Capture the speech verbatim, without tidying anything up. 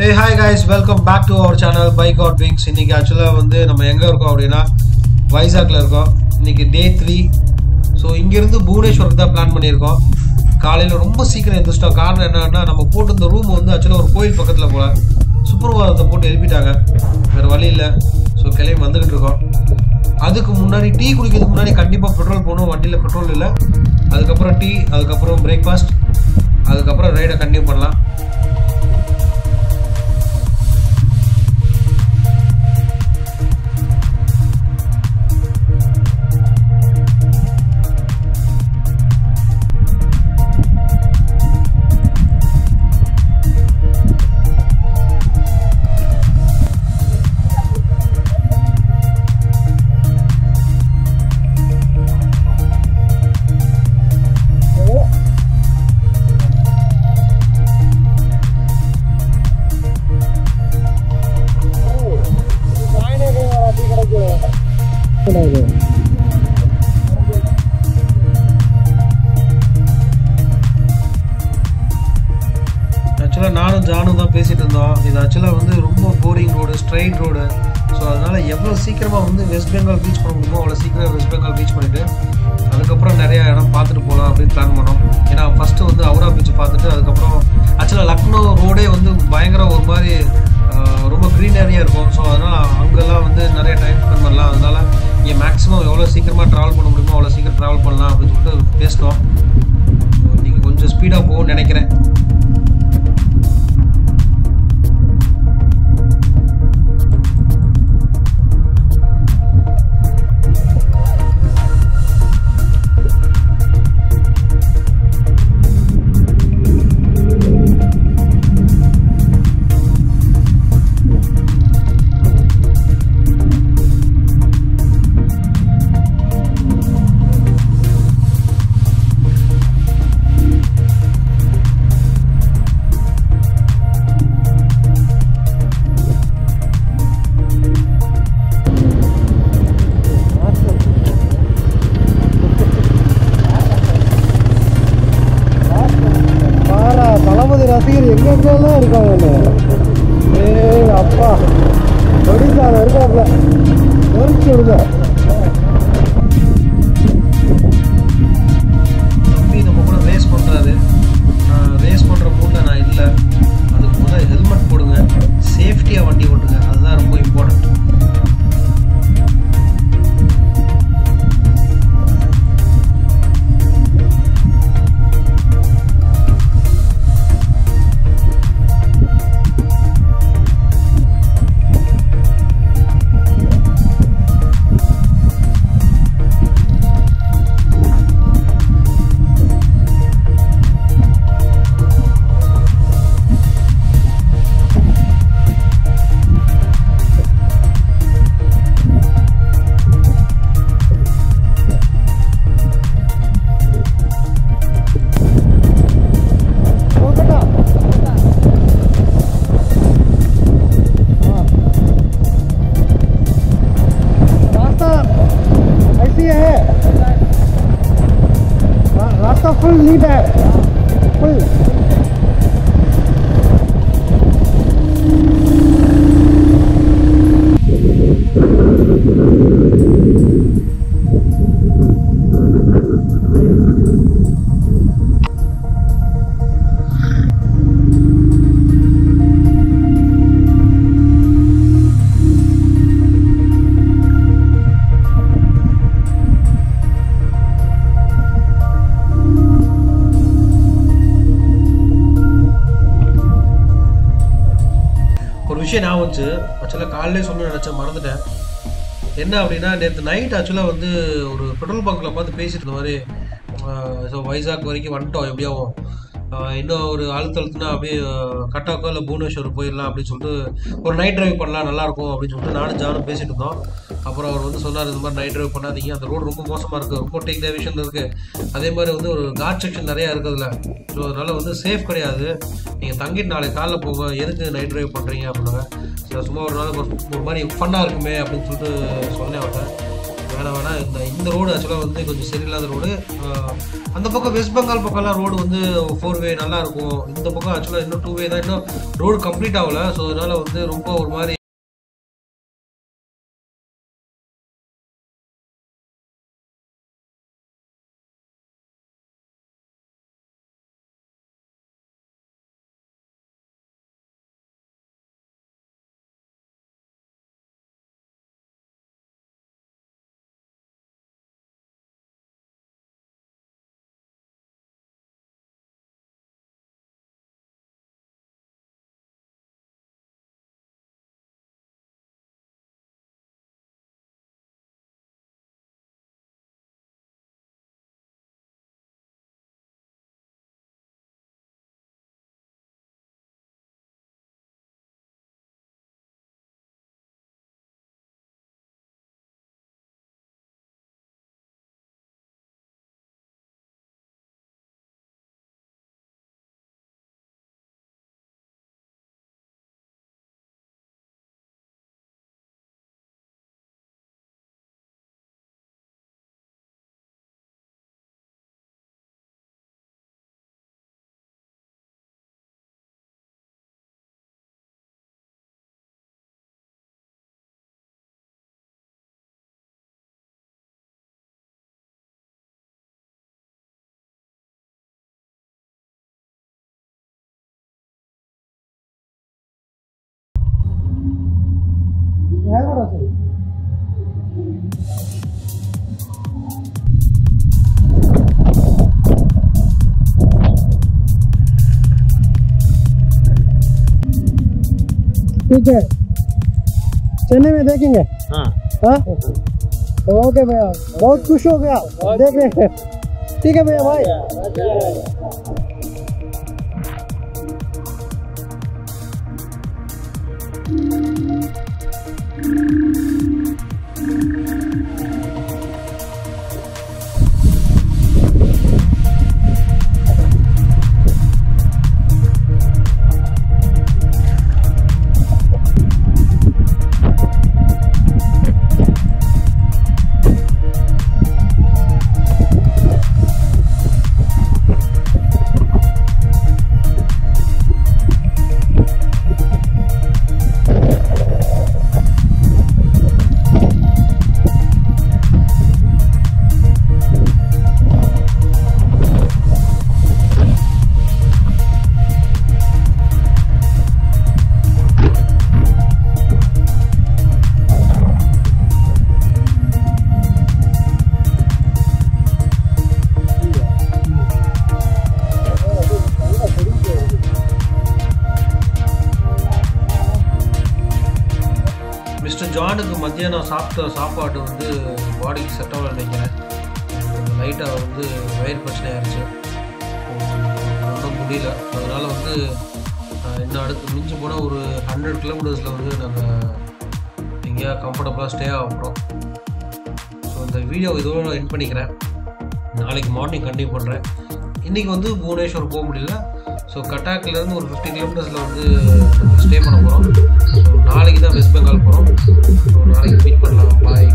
Hey hi guys, welcome back to our channel Bike Out Wings. இன்னைக்கு ஆக்சுவலா வந்து நம்ம எங்க இருக்கோம் அப்படினா வைசாக்ல இருக்கோம். இன்னைக்கு டே த்ரீ. சோ இங்க இருந்து புவனேஸ்வருக்கு தான் பிளான் பண்ணியிருக்கோம். காலையில ரொம்ப சீக்கிரம் எந்திரிச்சிட்டோம். காரணம் என்னன்னா நம்ம போட்டு இந்த ரூம் வந்து ஆக்சுவலா ஒரு கோயில் பக்கத்துல போல சுப்ரபாதத்தை போட்டு எழுப்பிட்டாங்க. வேற வழி இல்ல. சோ கிளம்பி வந்துகிட்டு இருக்கோம். அதுக்கு முன்னாடி டீ குடிக்கிறதுக்கு முன்னாடி கண்டிப்பா பெட்ரோல் போடணும். வண்டியில பெட்ரோல் இல்ல. அதுக்கப்புறம் டீ, அதுக்கப்புறம் பிரேக்ஃபாஸ்ட், அதுக்கப்புறம் ரைடை கண்டினியூ பண்ணலாம். ஆக்சுவலாக நானும் ஜானும் தான் பேசிகிட்டு இருந்தோம். இது ஆக்சுவலாக வந்து ரொம்ப boring road, straight road. So அதனால் எவ்வளோ சீக்கிரமாக வந்து வெஸ்ட் பெங்கால் பீச் பண்ண முடியுமோ அவ்வளோ சீக்கிரம் வெஸ்ட் பெங்கால் பீச் பண்ணிவிட்டு அதுக்கப்புறம் நிறையா இடம் பார்த்துட்டு போகலாம் அப்படின்னு பிளான் பண்ணோம். ஏன்னா ஃபஸ்ட்டு வந்து அவுரா பீச் பார்த்துட்டு அதுக்கப்புறம் ஆக்சுவலாக லக்னோ ரோடே வந்து பயங்கர ஒரு மாதிரி ரொம்ப க்ரீனரியாக இருக்கும். ஸோ அதனால் அங்கெல்லாம் வந்து நிறைய டைம் ஸ்பெண்ட் பண்ணலாம். அதனால் இங்கே மேக்ஸிமம் எவ்வளோ சீக்கிரமாக ட்ராவல் பண்ண முடியுமோ அவ்வளோ சீக்கிரம் ட்ராவல் பண்ணலாம் அப்படின்னு சொல்லிட்டு பேசினோம். நீங்கள் கொஞ்சம் ஸ்பீடாக போகும்னு நினைக்கிறேன். ரசிகர் எங்கெங்கெல்லாம் இருக்காங்க. ஏ அப்பா ஒடிசால இருக்காப்ல ஒரிச்சு விடுங்க. தம்பி நம்ம கூட ரேஸ் பண்ணுறாரு. ரேஸ் பண்ணுற மூடில் நான் இல்லை. அதுக்கு முதல்ல ஹெல்மெட் போடுங்க, சேஃப்டியாக வண்டி ஓட்டுங்க. அதுதான் ரொம்ப இம்பார்ட்டன்ட். रास्ता फुल नीट है, फुल விஷயம் நான் வந்து ஆக்சுவலாக காலையிலே சொல்ல நினச்சேன், மறந்துட்டேன். என்ன அப்படின்னா நேற்று நைட் ஆக்சுவலாக வந்து ஒரு பெட்ரோல் பங்க்கில் பார்த்து பேசிட்டு இருந்த மாதிரி ஸோ வைசாக் வரைக்கும் வந்துட்டோம். எப்படியாவும் இன்னும் ஒரு அழுத்தழுத்துனா அப்படியே கட்டாக்கோ இல்லை புவனேஸ்வர் போயிடலாம் அப்படின்னு சொல்லிட்டு ஒரு நைட் ட்ரைவ் பண்ணலாம் நல்லாயிருக்கும் அப்படின்னு சொல்லிட்டு நானும் ஜானும் பேசிட்டு இருந்தோம். அப்புறம் அவர் வந்து சொன்னார், இந்த மாதிரி நைட் ட்ரைவ் பண்ணாதீங்க, அந்த ரோடு ரொம்ப மோசமாக இருக்குது, ரொம்ப டேக் டேவிஷன் இருக்குது, அதே மாதிரி வந்து ஒரு காட் செக்ஷன் நிறையா இருக்குதுல்ல. ஸோ அதனால் வந்து சேஃப் கிடையாது, நீங்கள் தங்கிட்டு நாளைக்கு காலைல போங்க, எதுக்கு நைட் ட்ரைவ் பண்ணுறீங்க அப்படின்னாங்க. சும்மா ஒரு நாள் ஒரு மாதிரி ஃபன்னாக இருக்குமே அப்படின்னு சொல்லிட்டு சொன்னேன் அவர்கிட்ட. வேணாம் வேணாம் இந்த இந்த ரோடு ஆக்சுவலாக வந்து கொஞ்சம் சரியில்லாத ரோடு. அந்த பக்கம் வெஸ்ட் பெங்கால் பக்கம்லாம் ரோடு வந்து ஃபோர் வே நல்லா இருக்கும். இந்த பக்கம் ஆக்சுவலாக இன்னும் டூ வே தான், இன்னும் ரோடு கம்ப்ளீட் ஆகலை. ஸோ அதனால வந்து ரொம்ப ஒரு மாதிரி ठीक है, चेन्नई में देखेंगे। हाँ हाँ ओके भैया, बहुत खुश हो गया देख रहे। ठीक है भैया भाई। மிஸ்டர் ஜானுக்கு மத்தியானம் சாப்பிட்ட சாப்பாடு வந்து பாடிக்கு செட் ஆகல நினைக்கிறேன். லைட்டாக வந்து வயிறு பிரச்சனை ஆயிடுச்சு, ஒன்றும் முடியல. அதனால் வந்து இன்னும் அடுத்து மிஞ்சி போனால் ஒரு ஹண்ட்ரட் கிலோமீட்டர்ஸில் வந்து நாங்கள் எங்கேயா கம்ஃபர்டபுளாக ஸ்டே ஆக போகிறோம். ஸோ இந்த வீடியோ இதோட எண்ட் பண்ணிக்கிறேன். நாளைக்கு மார்னிங் கண்டினியூ பண்ணுறேன். இன்றைக்கி வந்து புவனேஸ்வர் போக முடியல. ஸோ கட்டாக்லேருந்து ஒரு ஃபிஃப்டி கிலோமீட்டர்ஸில் வந்து ஸ்டே பண்ண போகிறோம். ஸோ நாளைக்கு தான் வெஸ்ட் பெங்கால் போகிறோம். ஸோ நாளைக்கு மீட் பண்ணலாம். பாய்.